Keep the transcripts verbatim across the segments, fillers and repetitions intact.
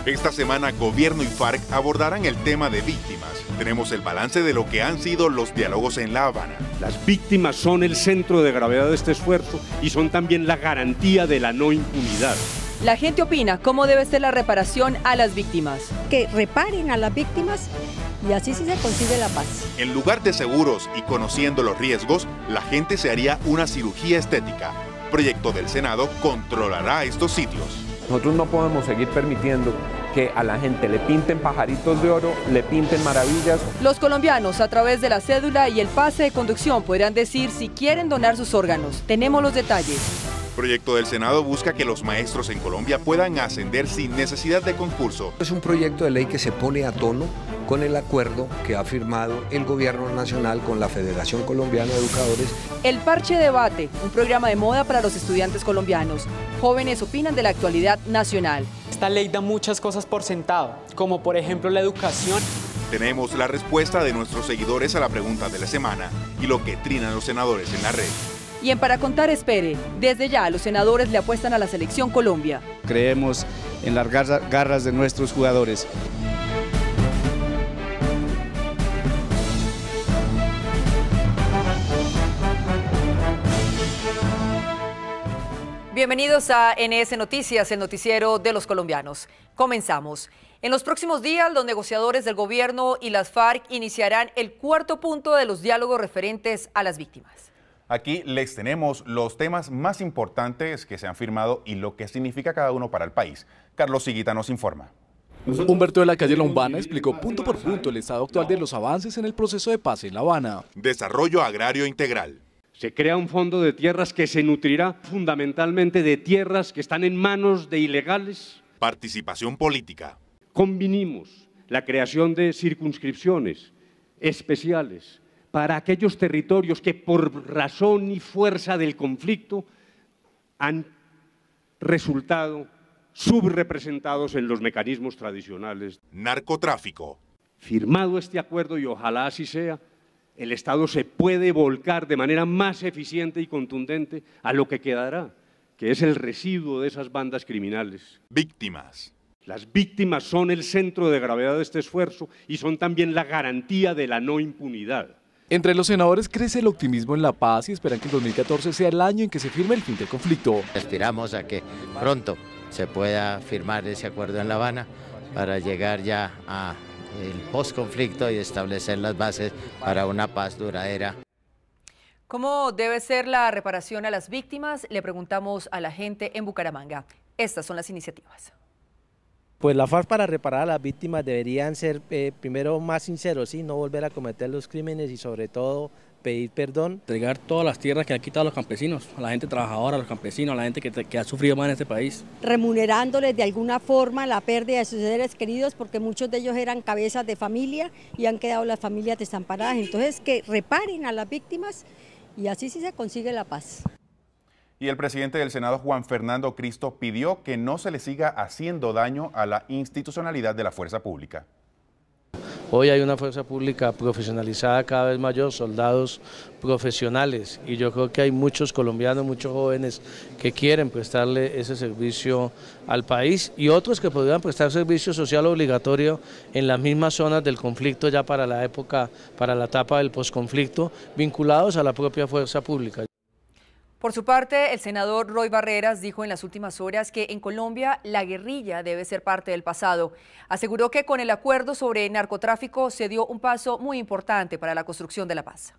Esta semana, Gobierno y FARC abordarán el tema de víctimas. Tenemos el balance de lo que han sido los diálogos en La Habana. Las víctimas son el centro de gravedad de este esfuerzo y son también la garantía de la no impunidad. La gente opina cómo debe ser la reparación a las víctimas. Que reparen a las víctimas y así sí se consigue la paz. En lugar de seguros y conociendo los riesgos, la gente se haría una cirugía estética. Proyecto del Senado controlará estos sitios. Nosotros no podemos seguir permitiendo que a la gente le pinten pajaritos de oro, le pinten maravillas. Los colombianos, a través de la cédula y el pase de conducción, podrán decir si quieren donar sus órganos. Tenemos los detalles. Proyecto del Senado busca que los maestros en Colombia puedan ascender sin necesidad de concurso. Es un proyecto de ley que se pone a tono con el acuerdo que ha firmado el Gobierno Nacional con la Federación Colombiana de Educadores. El Parche Debate, un programa de moda para los estudiantes colombianos. Jóvenes opinan de la actualidad nacional. Esta ley da muchas cosas por sentado, como por ejemplo la educación. Tenemos la respuesta de nuestros seguidores a la pregunta de la semana y lo que trinan los senadores en la red. Y en Para Contar Espere, desde ya los senadores le apuestan a la Selección Colombia. Creemos en las garras de nuestros jugadores. Bienvenidos a N S Noticias, el noticiero de los colombianos. Comenzamos. En los próximos días, los negociadores del gobierno y las FARC iniciarán el cuarto punto de los diálogos referentes a las víctimas. Aquí les tenemos los temas más importantes que se han firmado y lo que significa cada uno para el país. Carlos Higuita nos informa. Humberto de la Calle Lombana explicó punto por punto el estado actual de los avances en el proceso de paz en La Habana. Desarrollo agrario integral. Se crea un fondo de tierras que se nutrirá fundamentalmente de tierras que están en manos de ilegales. Participación política. Convinimos la creación de circunscripciones especiales para aquellos territorios que por razón y fuerza del conflicto han resultado subrepresentados en los mecanismos tradicionales. Narcotráfico. Firmado este acuerdo, y ojalá así sea, el Estado se puede volcar de manera más eficiente y contundente a lo que quedará, que es el residuo de esas bandas criminales. Víctimas. Las víctimas son el centro de gravedad de este esfuerzo y son también la garantía de la no impunidad. Entre los senadores crece el optimismo en la paz y esperan que el dos mil catorce sea el año en que se firme el fin del conflicto. Aspiramos a que pronto se pueda firmar ese acuerdo en La Habana para llegar ya a el postconflicto y establecer las bases para una paz duradera. ¿Cómo debe ser la reparación a las víctimas? Le preguntamos a la gente en Bucaramanga. Estas son las iniciativas. Pues la FARC, para reparar a las víctimas, deberían ser eh, primero más sinceros, ¿sí? No volver a cometer los crímenes y sobre todo pedir perdón. Entregar todas las tierras que han quitado a los campesinos, a la gente trabajadora, a los campesinos, a la gente que, que ha sufrido más en este país. Remunerándoles de alguna forma la pérdida de sus seres queridos, porque muchos de ellos eran cabezas de familia y han quedado las familias desamparadas. Entonces, que reparen a las víctimas y así sí se consigue la paz. Y el presidente del Senado, Juan Fernando Cristo, pidió que no se le siga haciendo daño a la institucionalidad de la fuerza pública. Hoy hay una fuerza pública profesionalizada cada vez mayor, soldados profesionales, y yo creo que hay muchos colombianos, muchos jóvenes que quieren prestarle ese servicio al país y otros que podrían prestar servicio social obligatorio en las mismas zonas del conflicto ya para la época, para la etapa del posconflicto, vinculados a la propia fuerza pública. Por su parte, el senador Roy Barreras dijo en las últimas horas que en Colombia la guerrilla debe ser parte del pasado. Aseguró que con el acuerdo sobre narcotráfico se dio un paso muy importante para la construcción de la paz.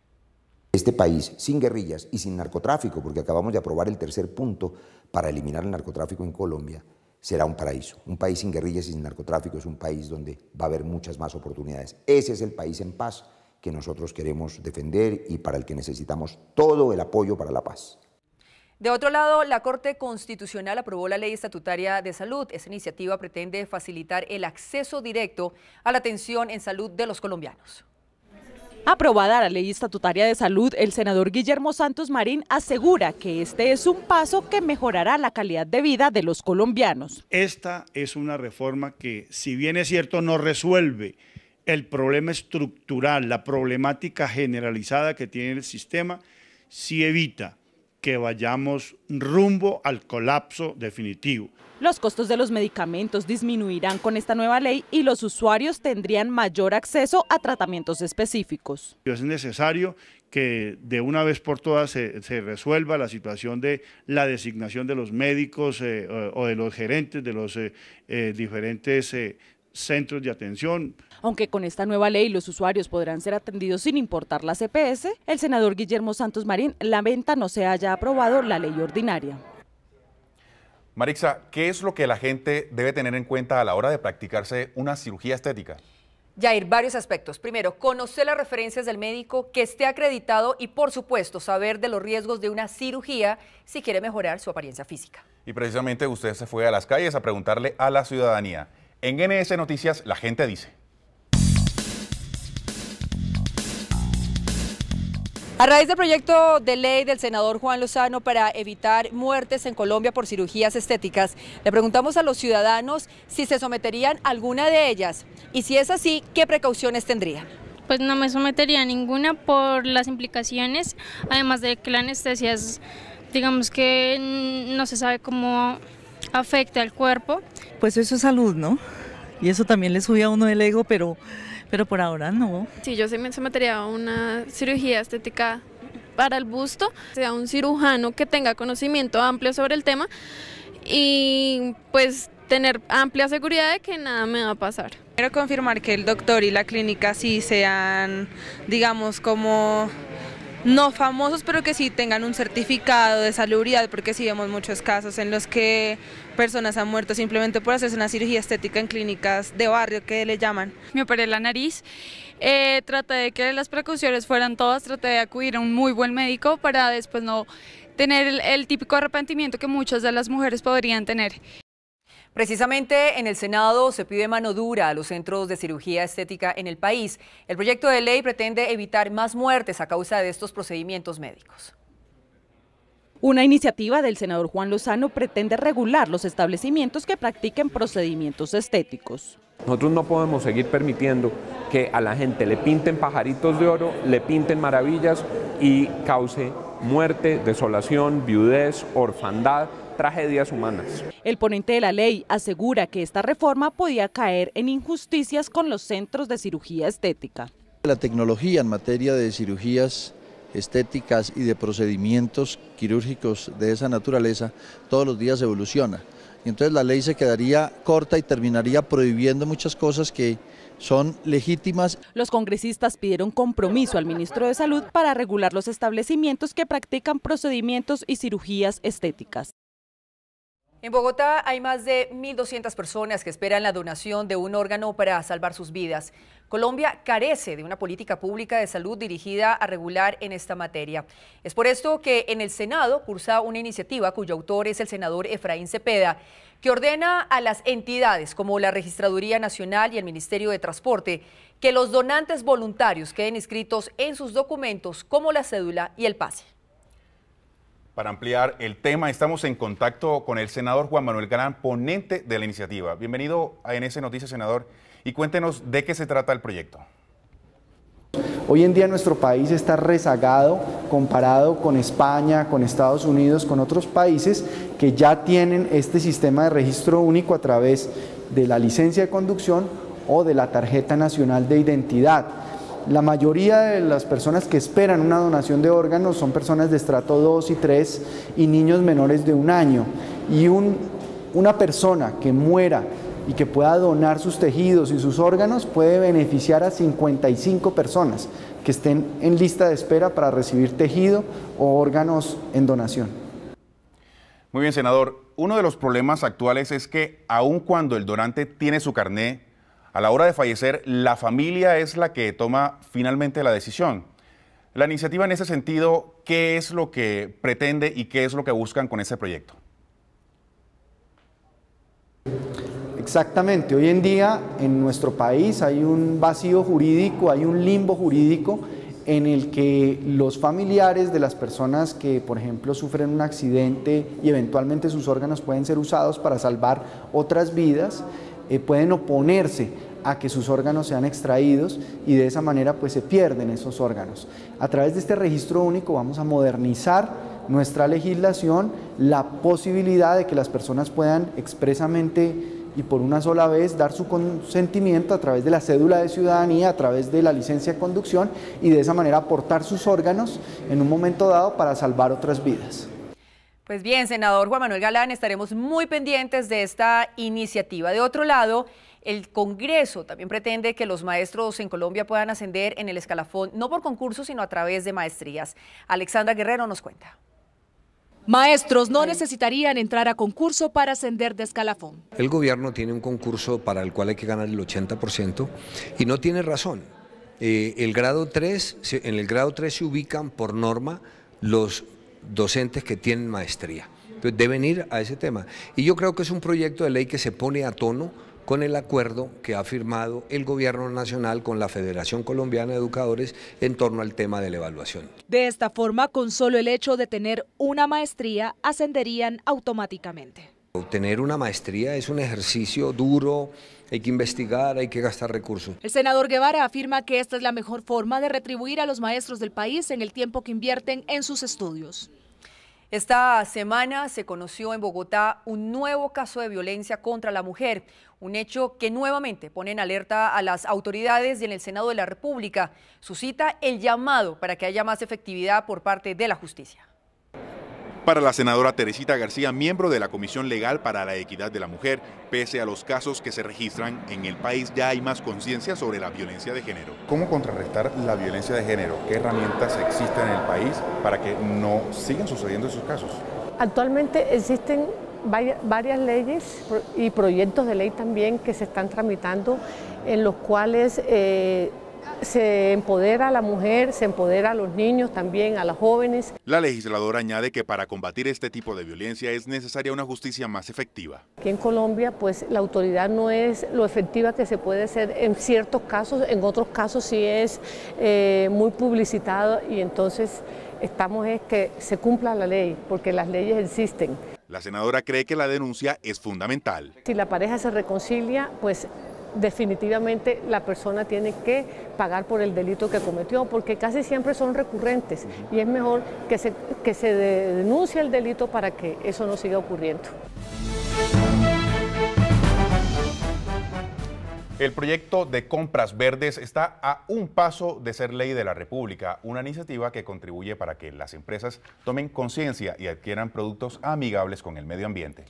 Este país sin guerrillas y sin narcotráfico, porque acabamos de aprobar el tercer punto para eliminar el narcotráfico en Colombia, será un paraíso. Un país sin guerrillas y sin narcotráfico es un país donde va a haber muchas más oportunidades. Ese es el país en paz que nosotros queremos defender y para el que necesitamos todo el apoyo para la paz. De otro lado, la Corte Constitucional aprobó la Ley Estatutaria de Salud. Esta iniciativa pretende facilitar el acceso directo a la atención en salud de los colombianos. Aprobada la Ley Estatutaria de Salud, el senador Guillermo Santos Marín asegura que este es un paso que mejorará la calidad de vida de los colombianos. Esta es una reforma que, si bien es cierto, no resuelve el problema estructural, la problemática generalizada que tiene el sistema, sí evita que vayamos rumbo al colapso definitivo. Los costos de los medicamentos disminuirán con esta nueva ley y los usuarios tendrían mayor acceso a tratamientos específicos. Es necesario que de una vez por todas se, se resuelva la situación de la designación de los médicos eh, o, o de los gerentes de los eh, eh, diferentes eh, centros de atención. Aunque con esta nueva ley los usuarios podrán ser atendidos sin importar la C P S, el senador Guillermo Santos Marín lamenta no se haya aprobado la ley ordinaria. Marixa, ¿qué es lo que la gente debe tener en cuenta a la hora de practicarse una cirugía estética? Yair, varios aspectos. Primero, conocer las referencias del médico, que esté acreditado y, por supuesto, saber de los riesgos de una cirugía si quiere mejorar su apariencia física. Y precisamente usted se fue a las calles a preguntarle a la ciudadanía. En N S Noticias, la gente dice. A raíz del proyecto de ley del senador Juan Lozano para evitar muertes en Colombia por cirugías estéticas, le preguntamos a los ciudadanos si se someterían a alguna de ellas y si es así, ¿qué precauciones tendrían? Pues no me sometería a ninguna por las implicaciones, además de que la anestesia es, digamos que no se sabe cómo afecta al cuerpo. Pues eso es salud, ¿no? Y eso también le sube a uno el ego, pero... pero por ahora no. Sí, yo sí me sometería a una cirugía estética para el busto, sea un cirujano que tenga conocimiento amplio sobre el tema y pues tener amplia seguridad de que nada me va a pasar. Quiero confirmar que el doctor y la clínica sí sean, digamos, como no famosos, pero que sí tengan un certificado de salubridad, porque sí vemos muchos casos en los que personas han muerto simplemente por hacerse una cirugía estética en clínicas de barrio, que le llaman. Me operé la nariz, eh, traté de que las precauciones fueran todas, traté de acudir a un muy buen médico para después no tener el, el típico arrepentimiento que muchas de las mujeres podrían tener. Precisamente en el Senado se pide mano dura a los centros de cirugía estética en el país. El proyecto de ley pretende evitar más muertes a causa de estos procedimientos médicos. Una iniciativa del senador Juan Lozano pretende regular los establecimientos que practiquen procedimientos estéticos. Nosotros no podemos seguir permitiendo que a la gente le pinten pajaritos de oro, le pinten maravillas y cause muerte, desolación, viudez, orfandad, tragedias humanas. El ponente de la ley asegura que esta reforma podía caer en injusticias con los centros de cirugía estética. La tecnología en materia de cirugías estéticas y de procedimientos quirúrgicos de esa naturaleza todos los días evoluciona. Y entonces la ley se quedaría corta y terminaría prohibiendo muchas cosas que son legítimas. Los congresistas pidieron compromiso al ministro de Salud para regular los establecimientos que practican procedimientos y cirugías estéticas. En Bogotá hay más de mil doscientas personas que esperan la donación de un órgano para salvar sus vidas. Colombia carece de una política pública de salud dirigida a regular en esta materia. Es por esto que en el Senado cursa una iniciativa cuyo autor es el senador Efraín Cepeda, que ordena a las entidades como la Registraduría Nacional y el Ministerio de Transporte que los donantes voluntarios queden inscritos en sus documentos como la cédula y el pase. Para ampliar el tema, estamos en contacto con el senador Juan Manuel Galán, ponente de la iniciativa. Bienvenido a N S Noticias, senador, y cuéntenos de qué se trata el proyecto. Hoy en día nuestro país está rezagado comparado con España, con Estados Unidos, con otros países que ya tienen este sistema de registro único a través de la licencia de conducción o de la tarjeta nacional de identidad. La mayoría de las personas que esperan una donación de órganos son personas de estrato dos y tres y niños menores de un año. Y un, una persona que muera y que pueda donar sus tejidos y sus órganos puede beneficiar a cincuenta y cinco personas que estén en lista de espera para recibir tejido o órganos en donación. Muy bien, senador. Uno de los problemas actuales es que aun cuando el donante tiene su carné, a la hora de fallecer, la familia es la que toma finalmente la decisión. La iniciativa en ese sentido, ¿qué es lo que pretende y qué es lo que buscan con ese proyecto? Exactamente. Hoy en día en nuestro país hay un vacío jurídico, hay un limbo jurídico en el que los familiares de las personas que, por ejemplo, sufren un accidente y eventualmente sus órganos pueden ser usados para salvar otras vidas, Eh, pueden oponerse a que sus órganos sean extraídos y de esa manera pues se pierden esos órganos. A través de este registro único vamos a modernizar nuestra legislación la posibilidad de que las personas puedan expresamente y por una sola vez dar su consentimiento a través de la cédula de ciudadanía, a través de la licencia de conducción y de esa manera aportar sus órganos en un momento dado para salvar otras vidas. Pues bien, senador Juan Manuel Galán, estaremos muy pendientes de esta iniciativa. De otro lado, el Congreso también pretende que los maestros en Colombia puedan ascender en el escalafón, no por concurso, sino a través de maestrías. Alexandra Guerrero nos cuenta. Maestros no necesitarían entrar a concurso para ascender de escalafón. El gobierno tiene un concurso para el cual hay que ganar el ochenta por ciento y no tiene razón. Eh, el grado tres, en el grado tres se ubican por norma los docentes que tienen maestría. Entonces deben ir a ese tema. Y yo creo que es un proyecto de ley que se pone a tono con el acuerdo que ha firmado el Gobierno Nacional con la Federación Colombiana de Educadores en torno al tema de la evaluación. De esta forma, con solo el hecho de tener una maestría, ascenderían automáticamente. Obtener una maestría es un ejercicio duro, hay que investigar, hay que gastar recursos. El senador Guevara afirma que esta es la mejor forma de retribuir a los maestros del país en el tiempo que invierten en sus estudios. Esta semana se conoció en Bogotá un nuevo caso de violencia contra la mujer, un hecho que nuevamente pone en alerta a las autoridades y en el Senado de la República. Suscita el llamado para que haya más efectividad por parte de la justicia. Para la senadora Teresita García, miembro de la Comisión Legal para la Equidad de la Mujer, pese a los casos que se registran en el país, ya hay más conciencia sobre la violencia de género. ¿Cómo contrarrestar la violencia de género? ¿Qué herramientas existen en el país para que no sigan sucediendo esos casos? Actualmente existen varias leyes y proyectos de ley también que se están tramitando en los cuales eh, se empodera a la mujer, se empodera a los niños también, a las jóvenes. La legisladora añade que para combatir este tipo de violencia es necesaria una justicia más efectiva. Aquí en Colombia, pues la autoridad no es lo efectiva que se puede ser en ciertos casos, en otros casos sí es eh, muy publicitado y entonces estamos es que se cumpla la ley, porque las leyes existen. La senadora cree que la denuncia es fundamental. Si la pareja se reconcilia, pues definitivamente la persona tiene que pagar por el delito que cometió, porque casi siempre son recurrentes y es mejor que se, que se denuncie el delito para que eso no siga ocurriendo. El proyecto de compras verdes está a un paso de ser ley de la República, una iniciativa que contribuye para que las empresas tomen conciencia y adquieran productos amigables con el medio ambiente.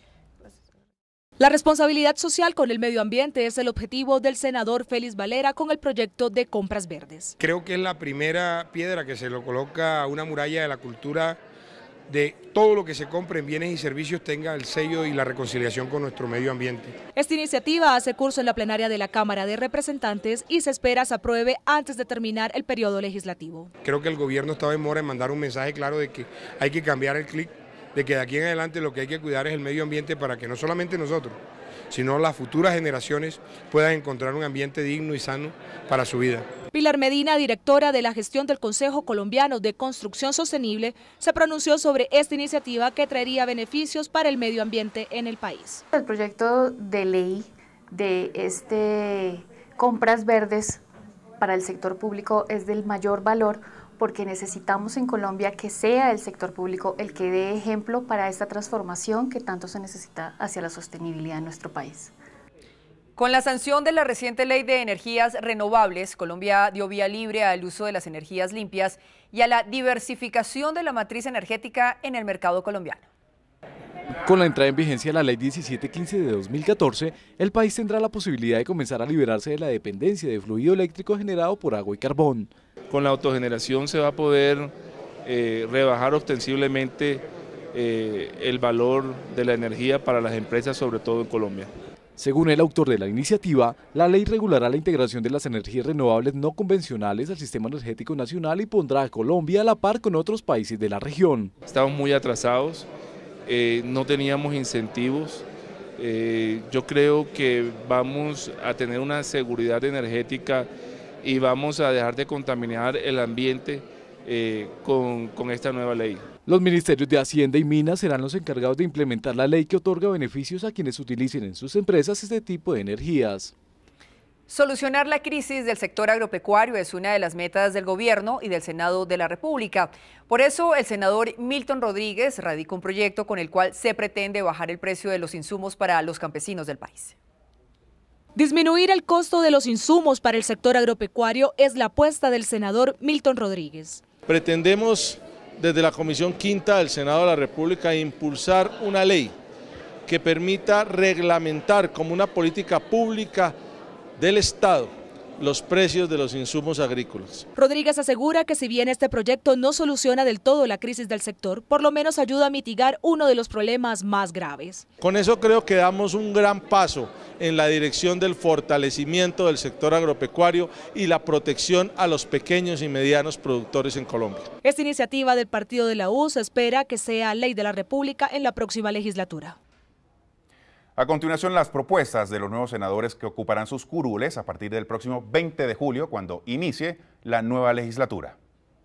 La responsabilidad social con el medio ambiente es el objetivo del senador Félix Valera con el proyecto de compras verdes. Creo que es la primera piedra que se lo coloca a una muralla de la cultura de todo lo que se compre en bienes y servicios tenga el sello y la reconciliación con nuestro medio ambiente. Esta iniciativa hace curso en la plenaria de la Cámara de Representantes y se espera se apruebe antes de terminar el periodo legislativo. Creo que el gobierno está en mora en mandar un mensaje claro de que hay que cambiar el clic, de que de aquí en adelante lo que hay que cuidar es el medio ambiente para que no solamente nosotros, sino las futuras generaciones puedan encontrar un ambiente digno y sano para su vida. Pilar Medina, directora de la gestión del Consejo Colombiano de Construcción Sostenible, se pronunció sobre esta iniciativa que traería beneficios para el medio ambiente en el país. El proyecto de ley de este compras verdes para el sector público es del mayor valor porque necesitamos en Colombia que sea el sector público el que dé ejemplo para esta transformación que tanto se necesita hacia la sostenibilidad en nuestro país. Con la sanción de la reciente ley de energías renovables, Colombia dio vía libre al uso de las energías limpias y a la diversificación de la matriz energética en el mercado colombiano. Con la entrada en vigencia de la Ley diecisiete quince de dos mil catorce, el país tendrá la posibilidad de comenzar a liberarse de la dependencia de fluido eléctrico generado por agua y carbón. Con la autogeneración se va a poder eh, rebajar ostensiblemente eh, el valor de la energía para las empresas, sobre todo en Colombia. Según el autor de la iniciativa, la ley regulará la integración de las energías renovables no convencionales al sistema energético nacional y pondrá a Colombia a la par con otros países de la región. Estamos muy atrasados, eh, no teníamos incentivos. Eh, yo creo que vamos a tener una seguridad energética y vamos a dejar de contaminar el ambiente eh, con, con esta nueva ley. Los ministerios de Hacienda y Minas serán los encargados de implementar la ley que otorga beneficios a quienes utilicen en sus empresas este tipo de energías. Solucionar la crisis del sector agropecuario es una de las metas del Gobierno y del Senado de la República. Por eso, el senador Milton Rodríguez radica un proyecto con el cual se pretende bajar el precio de los insumos para los campesinos del país. Disminuir el costo de los insumos para el sector agropecuario es la apuesta del senador Milton Rodríguez. Pretendemos, desde la Comisión Quinta del Senado de la República, impulsar una ley que permita reglamentar como una política pública del Estado los precios de los insumos agrícolas. Rodríguez asegura que si bien este proyecto no soluciona del todo la crisis del sector, por lo menos ayuda a mitigar uno de los problemas más graves. Con eso creo que damos un gran paso en la dirección del fortalecimiento del sector agropecuario y la protección a los pequeños y medianos productores en Colombia. Esta iniciativa del partido de la U se espera que sea ley de la República en la próxima legislatura. A continuación, las propuestas de los nuevos senadores que ocuparán sus curules a partir del próximo veinte de julio, cuando inicie la nueva legislatura.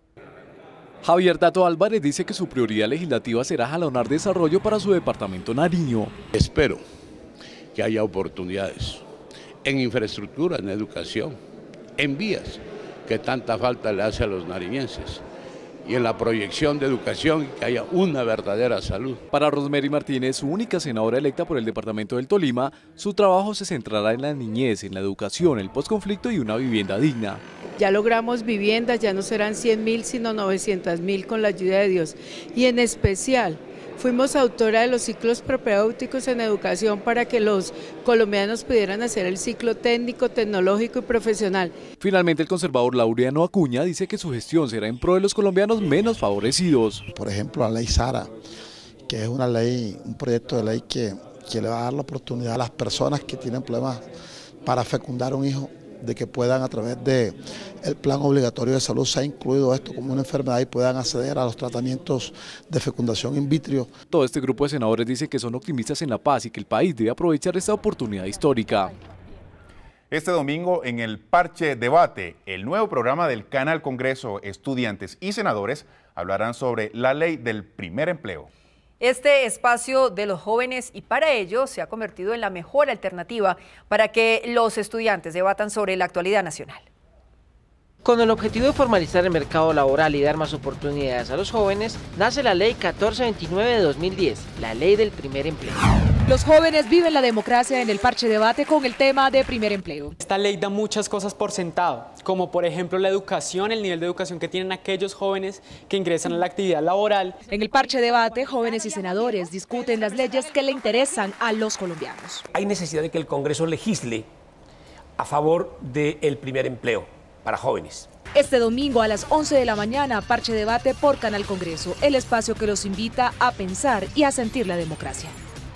Javier Tato Álvarez dice que su prioridad legislativa será jalonar desarrollo para su departamento Nariño. Espero que haya oportunidades en infraestructura, en educación, en vías, que tanta falta le hace a los nariñenses, y en la proyección de educación, que haya una verdadera salud. Para Rosemary Martínez, su única senadora electa por el departamento del Tolima, su trabajo se centrará en la niñez, en la educación, el posconflicto y una vivienda digna. Ya logramos viviendas, ya no serán cien mil, sino novecientos mil con la ayuda de Dios. Y en especial, fuimos autora de los ciclos propedéuticos en educación para que los colombianos pudieran hacer el ciclo técnico, tecnológico y profesional. Finalmente, el conservador Laureano Acuña dice que su gestión será en pro de los colombianos menos favorecidos. Por ejemplo, la ley SARA, que es una ley, un proyecto de ley que, que le va a dar la oportunidad a las personas que tienen problemas para fecundar un hijo, de que puedan, a través del plan obligatorio de salud, se ha incluido esto como una enfermedad y puedan acceder a los tratamientos de fecundación in vitro. Todo este grupo de senadores dice que son optimistas en la paz y que el país debe aprovechar esta oportunidad histórica. Este domingo, en el Parche Debate, el nuevo programa del Canal Congreso, estudiantes y senadores hablarán sobre la ley del primer empleo. Este espacio de los jóvenes y para ello se ha convertido en la mejor alternativa para que los estudiantes debatan sobre la actualidad nacional. Con el objetivo de formalizar el mercado laboral y dar más oportunidades a los jóvenes, nace la Ley catorce veintinueve de dos mil diez, la Ley del Primer Empleo. Los jóvenes viven la democracia en el Parche Debate con el tema de primer empleo. Esta ley da muchas cosas por sentado, como por ejemplo la educación, el nivel de educación que tienen aquellos jóvenes que ingresan a la actividad laboral. En el Parche Debate, jóvenes y senadores discuten las leyes que le interesan a los colombianos. Hay necesidad de que el Congreso legisle a favor del primer empleo para jóvenes. Este domingo a las once de la mañana, Parche Debate por Canal Congreso, el espacio que los invita a pensar y a sentir la democracia.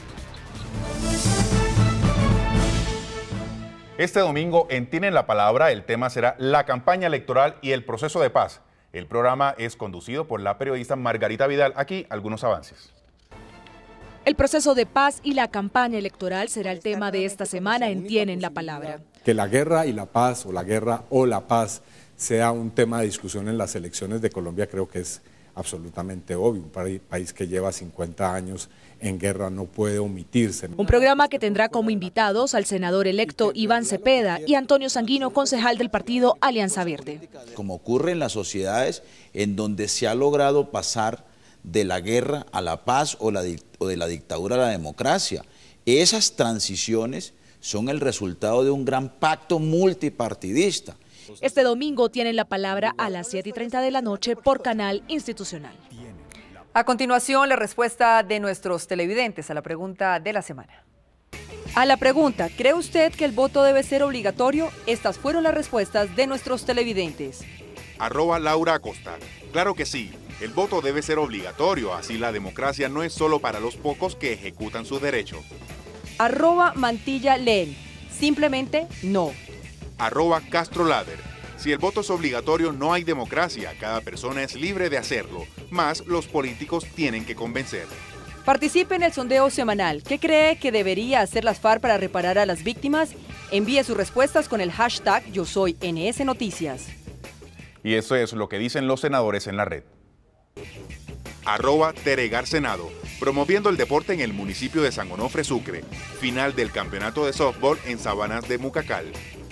Este domingo en Tienen la Palabra el tema será la campaña electoral y el proceso de paz. El programa es conducido por la periodista Margarita Vidal. Aquí algunos avances. El proceso de paz y la campaña electoral será el tema de esta semana en Tienen la Palabra. Que la guerra y la paz, o la guerra o la paz, sea un tema de discusión en las elecciones de Colombia, creo que es absolutamente obvio. Un país que lleva cincuenta años en guerra no puede omitirse. Un programa que tendrá como invitados al senador electo Iván Cepeda y Antonio Sanguino, concejal del partido Alianza Verde. Como ocurre en las sociedades en donde se ha logrado pasar de la guerra a la paz o, la, o de la dictadura a la democracia, esas transiciones son el resultado de un gran pacto multipartidista. Este domingo Tienen la Palabra a las siete y treinta de la noche por Canal Institucional. A continuación, la respuesta de nuestros televidentes a la pregunta de la semana. A la pregunta, ¿cree usted que el voto debe ser obligatorio? Estas fueron las respuestas de nuestros televidentes. Arroba Laura Acosta. Claro que sí, el voto debe ser obligatorio, así la democracia no es solo para los pocos que ejecutan sus derechos. Arroba Mantilla Len. Simplemente no. Arroba Castro Lader. Si el voto es obligatorio, no hay democracia. Cada persona es libre de hacerlo. Más, los políticos tienen que convencer. Participe en el sondeo semanal. ¿Qué cree que debería hacer las FARC para reparar a las víctimas? Envíe sus respuestas con el hashtag Yo Soy N S Noticias. Y eso es lo que dicen los senadores en la red. Arroba Teregar Senado. Promoviendo el deporte en el municipio de San Onofre, Sucre. Final del campeonato de softball en Sabanas de Mucacal.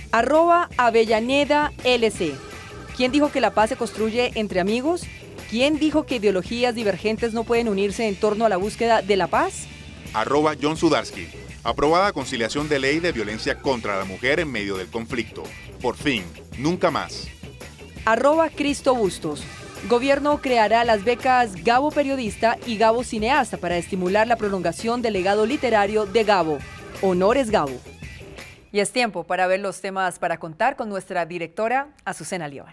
Arroba Avellaneda L C. ¿Quién dijo que la paz se construye entre amigos? ¿Quién dijo que ideologías divergentes no pueden unirse en torno a la búsqueda de la paz? Arroba John Sudarsky. Aprobada conciliación de ley de violencia contra la mujer en medio del conflicto. Por fin, nunca más. Arroba Cristo Bustos. Gobierno creará las becas Gabo Periodista y Gabo Cineasta para estimular la prolongación del legado literario de Gabo. Honores Gabo. Y es tiempo para ver los temas para contar con nuestra directora Azucena Líbano.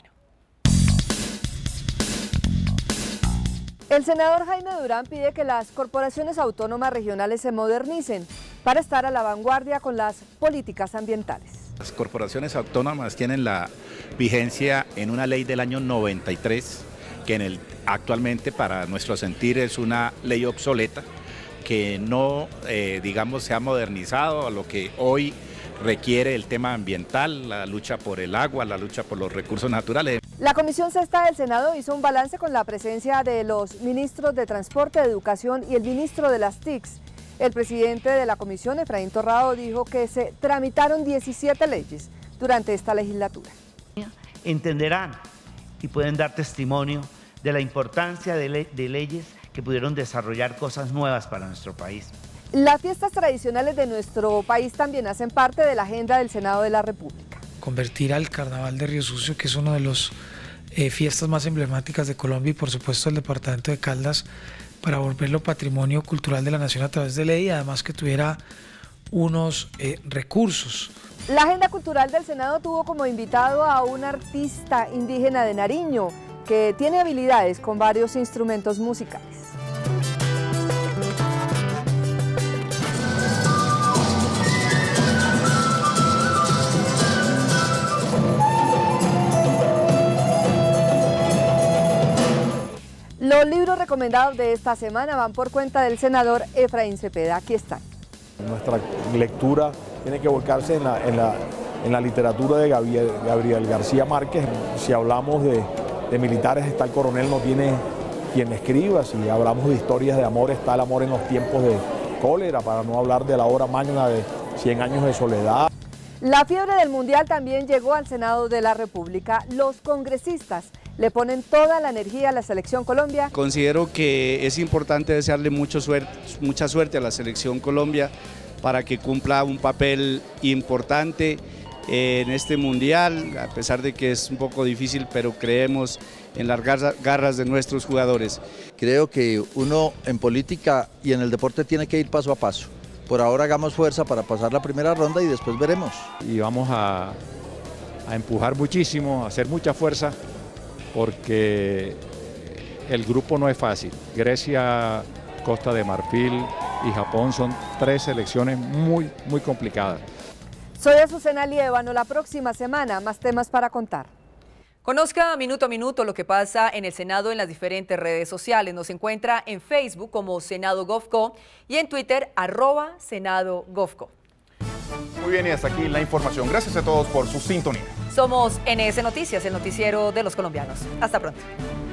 El senador Jaime Durán pide que las corporaciones autónomas regionales se modernicen para estar a la vanguardia con las políticas ambientales. Las corporaciones autónomas tienen la vigencia en una ley del año noventa y tres, que en el, actualmente para nuestro sentir es una ley obsoleta, que no, eh, digamos, se ha modernizado a lo que hoy requiere el tema ambiental, la lucha por el agua, la lucha por los recursos naturales. La Comisión Sexta del Senado hizo un balance con la presencia de los ministros de Transporte, de Educación y el ministro de las T I Cs. El presidente de la comisión, Efraín Torrado, dijo que se tramitaron diecisiete leyes durante esta legislatura. Entenderán y pueden dar testimonio de la importancia de, le de leyes que pudieron desarrollar cosas nuevas para nuestro país. Las fiestas tradicionales de nuestro país también hacen parte de la agenda del Senado de la República. Convertir al Carnaval de Río Sucio, que es una de las eh, fiestas más emblemáticas de Colombia, y por supuesto el departamento de Caldas, para volverlo patrimonio cultural de la nación a través de ley, y además que tuviera unos eh, recursos. La agenda cultural del Senado tuvo como invitado a un artista indígena de Nariño que tiene habilidades con varios instrumentos musicales. Los libros recomendados de esta semana van por cuenta del senador Efraín Cepeda. Aquí están. Nuestra lectura tiene que volcarse en la, en la, en la literatura de Gabriel, Gabriel García Márquez. Si hablamos de, de militares, está el coronel, no tiene quien escriba. Si hablamos de historias de amor, está el amor en los tiempos de cólera, para no hablar de la obra magna de Cien años de soledad. La fiebre del Mundial también llegó al Senado de la República. Los congresistas le ponen toda la energía a la Selección Colombia. Considero que es importante desearle mucho suerte, mucha suerte a la Selección Colombia para que cumpla un papel importante en este Mundial, a pesar de que es un poco difícil, pero creemos en las garras de nuestros jugadores. Creo que uno en política y en el deporte tiene que ir paso a paso. Por ahora hagamos fuerza para pasar la primera ronda y después veremos. Y vamos a, a empujar muchísimo, a hacer mucha fuerza, porque el grupo no es fácil. Grecia, Costa de Marfil y Japón son tres selecciones muy, muy complicadas. Soy Azucena Líbano. La próxima semana más temas para contar. Conozca minuto a minuto lo que pasa en el Senado en las diferentes redes sociales. Nos encuentra en Facebook como Senado Govco y en Twitter arroba Senado Govco. Muy bien, y hasta aquí la información. Gracias a todos por su sintonía. Somos N S Noticias, el noticiero de los colombianos. Hasta pronto.